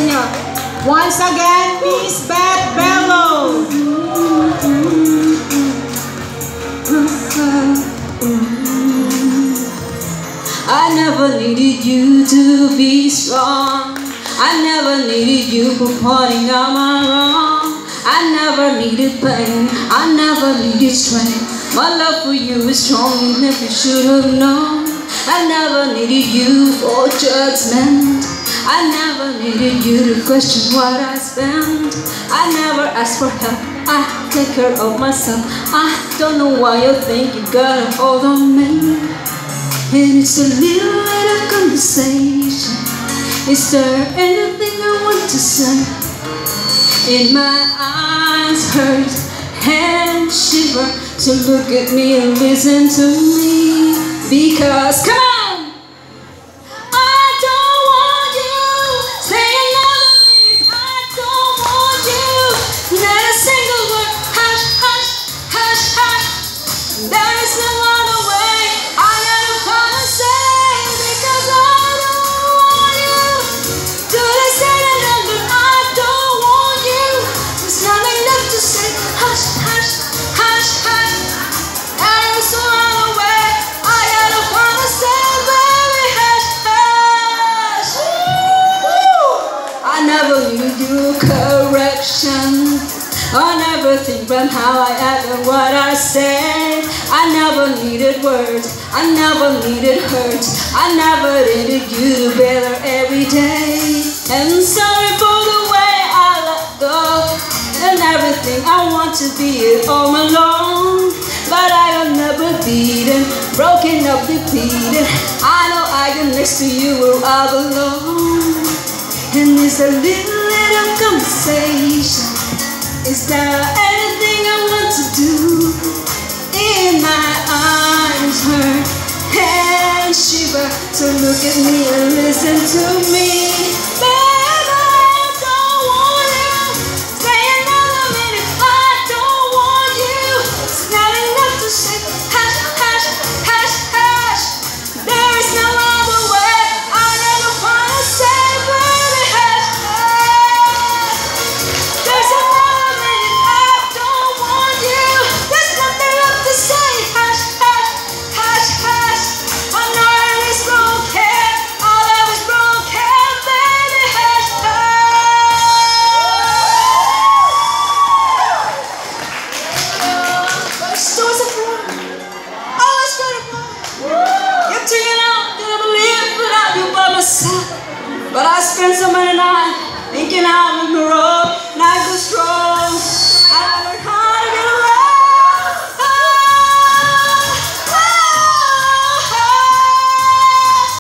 inyo. Once again, Miss Beth Bello. I never needed you to be strong. I never needed you for pointing out my wrong. I never needed pain, I never needed strength. My love for you is strong, you never should have known. I never needed you for judgment. I never needed you to question what I spend. I never asked for help, I take care of myself. I don't know why you think you got a hold on me. And it's a little bit of conversation. Is there anything I want to say? In my eyes hurt, hands shiver. So look at me and listen to me. Because, come on! I don't want you. Stay another minute. I don't want you. Not a single word. Hush, hush, hush, hush. There is no other way. I gotta come and say, because I don't want you. Do they say another? I don't want you. There's nothing left to say. Hush, hush, hush, hush. There is no other way. I gotta come and say, baby, hush, hush. I never needed your correction. I never think from how I act and what I said. I never needed words, I never needed hurt. I never needed you to better every day. And sorry for the way I let go and everything. I want to be it all alone, but I am never beaten, broken up, defeated. I know I am next to you where I belong. And it's a little conversation. Is there anything I want to do? In my eyes hurt, hands shiver. So look at me and listen to me. Baby, I don't want you. Stay another minute. I don't want you. It's not enough to say. Hush, hush, hush, hush. There is no other way. I never wanna say, baby, hush, hush. There's another minute. I don't want you. There's nothing left to say. Hush, hush, hush, hush. I know it is broken. All of it's broken, baby. Hush, hush. But it's still a problem. Always got a problem. Get to you now. Didn't believe without you by my side. But I spent so many nights thinking I would grow, and I go strong.